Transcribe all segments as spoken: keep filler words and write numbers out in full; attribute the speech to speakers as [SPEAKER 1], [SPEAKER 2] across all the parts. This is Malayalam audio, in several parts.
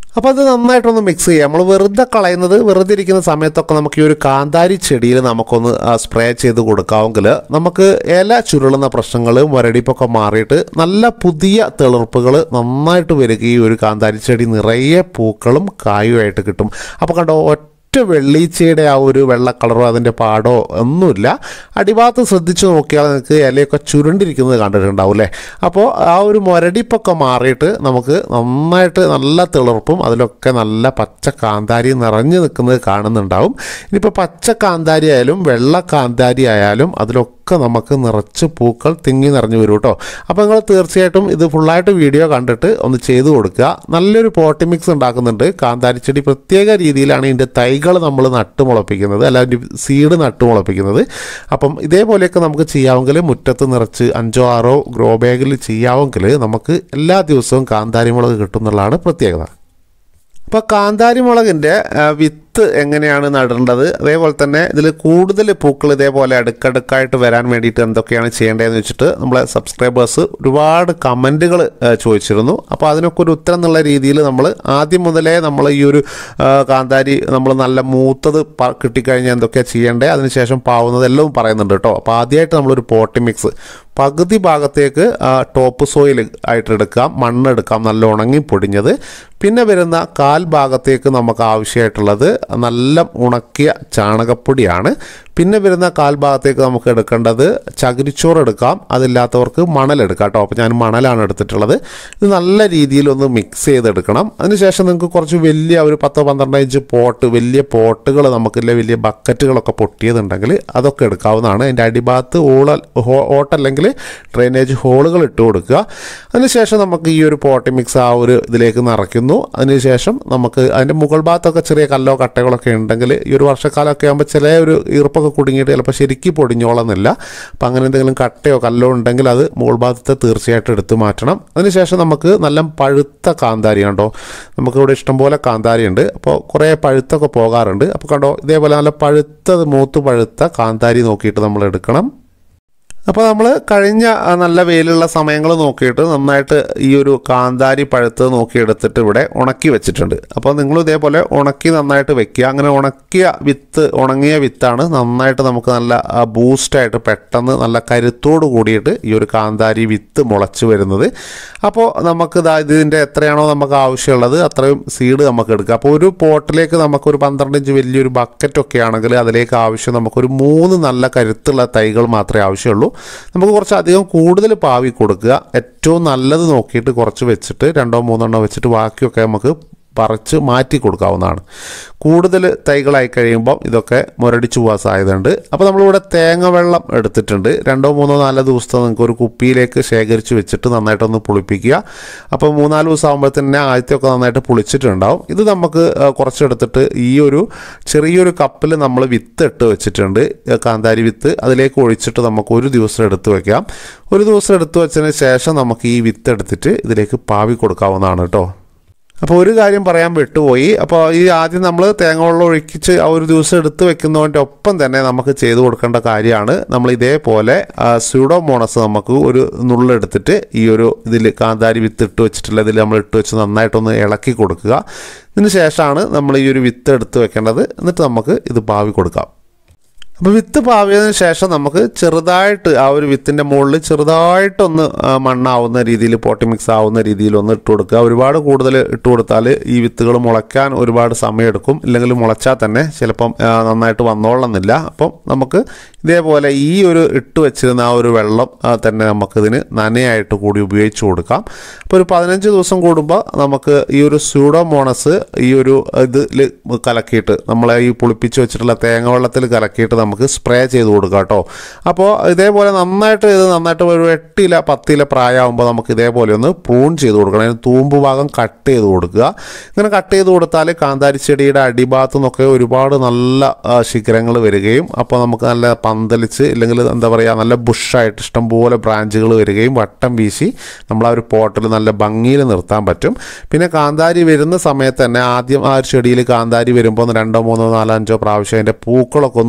[SPEAKER 1] അപ്പോൾ അത് നന്നായിട്ടൊന്ന് മിക്സ് ചെയ്യുക. നമ്മൾ വെറുതെ കളയുന്നത് വെറുതെ ഇരിക്കുന്ന സമയത്തൊക്കെ നമുക്ക് ഈ ഒരു കാന്താരി ചെടിയിൽ നമുക്കൊന്ന് സ്പ്രേ ചെയ്ത് കൊടുക്കാമെങ്കിൽ നമുക്ക് ഇല ചുരുളുന്ന പ്രശ്നങ്ങൾ മുരടിപ്പൊക്കെ മാറിയിട്ട് നല്ല പുതിയ തെളിർപ്പുകൾ നന്നായിട്ട് വരികയും ഈ ഒരു കാന്താരി ചെടി നിറയെ പൂക്കളും കായുമായിട്ട് കിട്ടും. അപ്പോൾ കണ്ടോ, ഒറ്റ വെള്ളീച്ചയുടെ ആ ഒരു വെള്ള കളറോ അതിൻ്റെ പാടോ ഒന്നുമില്ല. അടിഭാഗത്ത് ശ്രദ്ധിച്ച് നോക്കിയാൽ നിങ്ങൾക്ക് ഇലയൊക്കെ ചുരുണ്ടിരിക്കുന്നത് കണ്ടിട്ടുണ്ടാവും അല്ലേ. അപ്പോൾ ആ ഒരു മുരടിപ്പൊക്കെ മാറിയിട്ട് നമുക്ക് നന്നായിട്ട് നല്ല തെളിർപ്പും അതിലൊക്കെ നല്ല പച്ച കാന്താരി നിറഞ്ഞു നിൽക്കുന്നത് കാണുന്നുണ്ടാവും. ഇനിയിപ്പോൾ പച്ച കാന്താരി ആയാലും വെള്ള കാന്താരി ആയാലും അതിലൊക്കെ നമുക്ക് നിറച്ച് പൂക്കൾ തിങ്ങി നിറഞ്ഞു വരും കേട്ടോ. അപ്പോൾ നിങ്ങൾ തീർച്ചയായിട്ടും ഇത് ഫുള്ളായിട്ട് വീഡിയോ കണ്ടിട്ട് ഒന്ന് ചെയ്ത് കൊടുക്കുക. നല്ലൊരു പോട്ടി മിക്സ് ഉണ്ടാക്കുന്നുണ്ട്. കാന്താരി ചെടി പ്രത്യേക രീതിയിലാണ് ഇതിൻ്റെ തൈകൾ നമ്മൾ നട്ട് മുളപ്പിക്കുന്നത്, അല്ല സീഡ് നട്ട് മുളപ്പിക്കുന്നത്. അപ്പം ഇതേപോലെയൊക്കെ നമുക്ക് ചെയ്യാമെങ്കിൽ മുറ്റത്ത് നിറച്ച് അഞ്ചോ ആറോ ഗ്രോ ബാഗിൽ ചെയ്യാമെങ്കിൽ നമുക്ക് എല്ലാ ദിവസവും കാന്താരി മുളക് കിട്ടും എന്നുള്ളതാണ് പ്രത്യേകത. അപ്പോൾ കാന്താരി മുളകിൻ്റെ വിത്ത് എങ്ങനെയാണ് നടേണ്ടത്, അതേപോലെ തന്നെ ഇതിൽ കൂടുതൽ പൂക്കൾ ഇതേപോലെ അടുക്കടുക്കായിട്ട് വരാൻ വേണ്ടിയിട്ട് എന്തൊക്കെയാണ് ചെയ്യേണ്ടതെന്ന് വെച്ചിട്ട് നമ്മളെ സബ്സ്ക്രൈബേഴ്സ് ഒരുപാട് കമൻറ്റുകൾ ചോദിച്ചിരുന്നു. അപ്പോൾ അതിനൊക്കെ ഒരു ഉത്തരം എന്നുള്ള രീതിയിൽ നമ്മൾ ആദ്യം മുതലേ നമ്മൾ ഈ ഒരു കാന്താരി നമ്മൾ നല്ല മൂത്തത് കിട്ടിക്കഴിഞ്ഞാൽ എന്തൊക്കെയാണ് ചെയ്യേണ്ടത്, അതിനുശേഷം പാവുന്നത് എല്ലാം പറയുന്നുണ്ട് കേട്ടോ. അപ്പോൾ ആദ്യമായിട്ട് നമ്മളൊരു പോട്ടി മിക്സ് പകുതി ഭാഗത്തേക്ക് ടോപ്പ് സോയിൽ ആയിട്ട് എടുക്കാം, മണ്ണെടുക്കാം നല്ല ഉണങ്ങി പൊടിഞ്ഞത്. പിന്നെ വരുന്ന കാൽ ഭാഗത്തേക്ക് നമുക്ക് ആവശ്യമായിട്ടുള്ളത് നല്ല ഉണക്കിയ ചാണകപ്പൊടിയാണ്. പിന്നെ വരുന്ന കാൽ ഭാഗത്തേക്ക് നമുക്ക് എടുക്കേണ്ടത് ചകിരിച്ചോറ് എടുക്കാം, അതില്ലാത്തവർക്ക് മണലെടുക്കാം കേട്ടോ. അപ്പോൾ ഞാൻ മണലാണ് എടുത്തിട്ടുള്ളത്. ഇത് നല്ല രീതിയിലൊന്ന് മിക്സ് ചെയ്തെടുക്കണം. അതിനുശേഷം നിങ്ങൾക്ക് കുറച്ച് വലിയ ഒരു പത്തോ പന്ത്രണ്ട് ഇഞ്ച് പോട്ട്, വലിയ പോട്ടുകൾ നമുക്കില്ല, വലിയ ബക്കറ്റുകളൊക്കെ പൊട്ടിയതുണ്ടെങ്കിൽ അതൊക്കെ എടുക്കാവുന്നതാണ്. അതിൻ്റെ അടിഭാഗത്ത് ഓള ഓട്ടല്ലെങ്കിൽ ഡ്രെയിനേജ് ഹോളുകൾ ഇട്ട് കൊടുക്കുക. അതിനുശേഷം നമുക്ക് ഈ ഒരു പോട്ടി മിക്സ് ആ ഒരു ഇതിലേക്ക് നിറയ്ക്കുന്നു. അതിനുശേഷം നമുക്ക് അതിൻ്റെ മുകൾ ഭാഗത്തൊക്കെ ചെറിയ കല്ലോ കട്ടകളൊക്കെ ഉണ്ടെങ്കിൽ ഈ ഒരു വർഷക്കാലമൊക്കെ ആകുമ്പോൾ ചില ഒരു ഈർപ്പൊക്കെ കുടുങ്ങിയിട്ട് ചിലപ്പോൾ ശരിക്കും പൊടിഞ്ഞോളന്നില്ല. അപ്പം അങ്ങനെ എന്തെങ്കിലും കട്ടയോ കല്ലോ ഉണ്ടെങ്കിൽ അത് മുകൾ ഭാഗത്തെ തീർച്ചയായിട്ടും എടുത്ത് മാറ്റണം. അതിനുശേഷം നമുക്ക് നല്ല പഴുത്ത കാന്താരി കണ്ടോ, നമുക്കിവിടെ ഇഷ്ടംപോലെ കാന്താരി ഉണ്ട്. അപ്പോൾ കുറേ പഴുത്തൊക്കെ പോകാറുണ്ട്. അപ്പോൾ കണ്ടോ, ഇതേപോലെ നല്ല പഴുത്തത് മൂത്ത് പഴുത്ത കാന്താരി നോക്കിയിട്ട് നമ്മൾ എടുക്കണം. അപ്പോൾ നമ്മൾ കഴിഞ്ഞ നല്ല വെയിലുള്ള സമയങ്ങൾ നോക്കിയിട്ട് നന്നായിട്ട് ഈ ഒരു കാന്താരി പഴുത്ത് നോക്കിയെടുത്തിട്ട് ഇവിടെ ഉണക്കി വെച്ചിട്ടുണ്ട്. അപ്പോൾ നിങ്ങൾ ഇതേപോലെ ഉണക്കി നന്നായിട്ട് വെക്കുക. അങ്ങനെ ഉണക്കിയ വിത്ത്, ഉണങ്ങിയ വിത്താണ് നന്നായിട്ട് നമുക്ക് നല്ല ബൂസ്റ്റായിട്ട് പെട്ടെന്ന് നല്ല കരുത്തോട് കൂടിയിട്ട് ഈ ഒരു കാന്താരി വിത്ത് മുളച്ച് വരുന്നത്. അപ്പോൾ നമുക്ക് ഇതാ ഇതിൻ്റെ എത്രയാണോ നമുക്ക് ആവശ്യമുള്ളത് അത്രയും സീഡ് നമുക്ക് എടുക്കുക. അപ്പോൾ ഒരു പോട്ടിലേക്ക് നമുക്കൊരു പന്ത്രണ്ട് ഇഞ്ച് വലിയൊരു ബക്കറ്റൊക്കെ ആണെങ്കിൽ അതിലേക്ക് ആവശ്യം നമുക്കൊരു മൂന്ന് നല്ല കരുത്തുള്ള തൈകൾ മാത്രമേ ആവശ്യമുള്ളൂ. നമുക്ക് കുറച്ച് അധികം കൂടുതൽ പാവി കൊടുക്കുക. ഏറ്റവും നല്ലത് നോക്കിയിട്ട് കുറച്ച് വെച്ചിട്ട് രണ്ടോ മൂന്നെണ്ണോ വെച്ചിട്ട് ബാക്കിയൊക്കെ നമുക്ക് പറിച്ച് മാറ്റി കൊടുക്കാവുന്നതാണ്. കൂടുതൽ തൈകളായി കഴിയുമ്പം ഇതൊക്കെ മുരടിച്ചു പോകാൻ സാധ്യതയുണ്ട്. അപ്പോൾ നമ്മളിവിടെ തേങ്ങ വെള്ളം എടുത്തിട്ടുണ്ട്. രണ്ടോ മൂന്നോ നാലോ ദിവസത്തെ നിങ്ങൾക്ക് ഒരു കുപ്പിയിലേക്ക് ശേഖരിച്ച് വെച്ചിട്ട് നന്നായിട്ടൊന്ന് പുളിപ്പിക്കുക. അപ്പോൾ മൂന്നാല് ദിവസം ആകുമ്പോഴത്തന്നെ ആദ്യത്തെയൊക്കെ നന്നായിട്ട് പുളിച്ചിട്ടുണ്ടാവും. ഇത് നമുക്ക് കുറച്ചെടുത്തിട്ട് ഈ ഒരു ചെറിയൊരു കപ്പിൽ നമ്മൾ വിത്ത് ഇട്ട് വെച്ചിട്ടുണ്ട്, കാന്താരി വിത്ത്. അതിലേക്ക് ഒഴിച്ചിട്ട് നമുക്ക് ഒരു ദിവസം എടുത്ത് വയ്ക്കാം. ഒരു ദിവസം എടുത്ത് വെച്ചതിന് ശേഷം നമുക്ക് ഈ വിത്ത് എടുത്തിട്ട് ഇതിലേക്ക് പാവി കൊടുക്കാവുന്നതാണ് കേട്ടോ. അപ്പോൾ ഒരു കാര്യം പറയാൻ വിട്ടുപോയി. അപ്പോൾ ഈ ആദ്യം നമ്മൾ തേങ്ങ വെള്ളം ഒഴിച്ച് ആ ഒരു ദിവസം എടുത്ത് വെക്കുന്നതിൻ്റെ ഒപ്പം തന്നെ നമുക്ക് ചെയ്തു കൊടുക്കേണ്ട കാര്യമാണ്, നമ്മൾ ഇതേപോലെ സ്യൂഡോമോണസ് നമുക്ക് ഒരു നുള്ളെടുത്തിട്ട് ഈ ഒരു ഇതിൽ കാന്താരി വിത്ത് ഇട്ട് വെച്ചിട്ടുള്ള ഇതിൽ നമ്മൾ ഇട്ട് വെച്ച് നന്നായിട്ടൊന്ന് ഇളക്കി കൊടുക്കുക. ഇതിന് ശേഷമാണ് നമ്മൾ ഈ ഒരു വിത്ത് എടുത്ത് വെക്കേണ്ടത്. എന്നിട്ട് നമുക്ക് ഇത് പാവി കൊടുക്കാം. അപ്പോൾ വിത്ത് പാവിയതിന് ശേഷം നമുക്ക് ചെറുതായിട്ട് ആ ഒരു വിത്തിൻ്റെ മുകളിൽ ചെറുതായിട്ടൊന്ന് മണ്ണാവുന്ന രീതിയിൽ, പോട്ടി മിക്സ് ആവുന്ന രീതിയിൽ ഒന്ന് ഇട്ട് കൊടുക്കുക. ഒരുപാട് കൂടുതൽ ഇട്ട് കൊടുത്താൽ ഈ വിത്തുകൾ മുളയ്ക്കാൻ ഒരുപാട് സമയമെടുക്കും. ഇല്ലെങ്കിൽ മുളച്ചാൽ തന്നെ ചിലപ്പം നന്നായിട്ട് വന്നോളണമെന്നില്ല. അപ്പം നമുക്ക് ഇതേപോലെ ഈ ഒരു ഇട്ട് വെച്ചിരുന്ന ആ ഒരു വെള്ളം തന്നെ നമുക്കിതിന് നനയായിട്ട് കൂടി ഉപയോഗിച്ച് കൊടുക്കാം. അപ്പോൾ ഒരു പതിനഞ്ച് ദിവസം കൂടുമ്പോൾ നമുക്ക് ഈ ഒരു സ്യൂഡോമോണസ് ഈ ഒരു ഇതിൽ കലക്കിയിട്ട്, നമ്മളെ ഈ പുളിപ്പിച്ച് വെച്ചിട്ടുള്ള തേങ്ങ വെള്ളത്തിൽ കലക്കിയിട്ട് നമുക്ക് സ്പ്രേ ചെയ്ത് കൊടുക്കാം കേട്ടോ. അപ്പോൾ ഇതേപോലെ നന്നായിട്ട് ഇത് നന്നായിട്ട് ഒരു എട്ടില പത്തില പ്രായമാകുമ്പോൾ നമുക്ക് ഇതേപോലെ ഒന്ന് പ്രൂൺ ചെയ്ത് കൊടുക്കണം. അതിന് തൂമ്പ് ഭാഗം കട്ട് ചെയ്ത് കൊടുക്കുക. ഇങ്ങനെ കട്ട് ചെയ്ത് കൊടുത്താൽ കാന്താരി ചെടിയുടെ അടിഭാഗത്തു നിന്നൊക്കെ ഒരുപാട് നല്ല ശിഖരങ്ങൾ വരികയും അപ്പോൾ നമുക്ക് നല്ല പന്തലിച്ച്, ഇല്ലെങ്കിൽ എന്താ പറയുക, നല്ല ബുഷായിട്ട് ഇഷ്ടംപോലെ ബ്രാഞ്ചുകൾ വരികയും വട്ടം വീശി നമ്മൾ ആ ഒരു പോട്ടിൽ നല്ല ഭംഗിയിൽ നിർത്താൻ പറ്റും. പിന്നെ കാന്താരി വരുന്ന സമയത്ത് തന്നെ ആദ്യം ആ ഒരു ചെടിയിൽ കാന്താരി വരുമ്പോൾ ഒന്ന് രണ്ടോ മൂന്നോ നാലോ അഞ്ചോ പ്രാവശ്യം അതിൻ്റെ പൂക്കളൊക്കെ ഒന്ന് നുള്ളി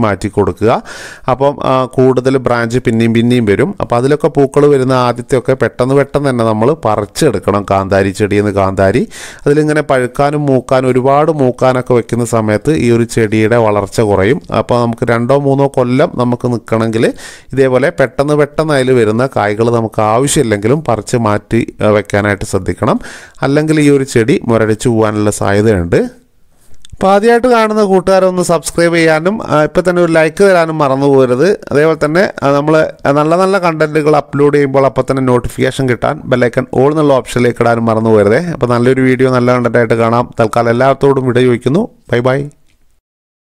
[SPEAKER 1] മാറ്റി കൊടുക്കുക. അപ്പം കൂടുതൽ ബ്രാഞ്ച് പിന്നെയും പിന്നെയും വരും. അപ്പോൾ അതിലൊക്കെ പൂക്കൾ വരുന്ന ആദ്യത്തെയൊക്കെ പെട്ടെന്ന് പെട്ടെന്ന് തന്നെ നമ്മൾ പറിച്ചെടുക്കണം. കാന്താരി ചെടിയിൽ നിന്ന് കാന്താരി അതിലിങ്ങനെ പഴുക്കാനും മൂക്കാനും ഒരുപാട് മൂക്കാനൊക്കെ വെക്കുന്ന സമയത്ത് ഈ ഒരു ചെടിയുടെ വളർച്ച കുറയും. അപ്പോൾ നമുക്ക് രണ്ടോ മൂന്നോ കൊല്ലം നമുക്ക് നിൽക്കണമെങ്കിൽ ഇതേപോലെ പെട്ടെന്ന് പെട്ടെന്ന് അതിൽ വരുന്ന കായ്കൾ നമുക്ക് ആവശ്യമില്ലെങ്കിലും പറിച്ച് മാറ്റി വെക്കാനായിട്ട് ശ്രദ്ധിക്കണം. അല്ലെങ്കിൽ ഈ ഒരു ചെടി മുരടിച്ചു പോകാനുള്ള സാധ്യതയുണ്ട്. അപ്പോൾ ആദ്യമായിട്ട് കാണുന്ന കൂട്ടുകാരൊന്ന് സബ്സ്ക്രൈബ് ചെയ്യാനും ഇപ്പോൾ തന്നെ ഒരു ലൈക്ക് തരാനും മറന്നു പോകരുത്. അതേപോലെ തന്നെ നമ്മൾ നല്ല നല്ല കണ്ടൻറ്റുകൾ അപ്ലോഡ് ചെയ്യുമ്പോൾ അപ്പോൾ തന്നെ നോട്ടിഫിക്കേഷൻ കിട്ടാൻ ബെല്ലൈക്കൺ ഓൾ എന്നുള്ള ഓപ്ഷനിലേക്ക് ഇടാനും മറന്നു പോകരുതേ. അപ്പോൾ നല്ലൊരു വീഡിയോ നല്ല കണ്ടൻറ്റായിട്ട് കാണാം. തൽക്കാലം എല്ലാത്തോടും വിട ചോദിക്കുന്നു. Bye by.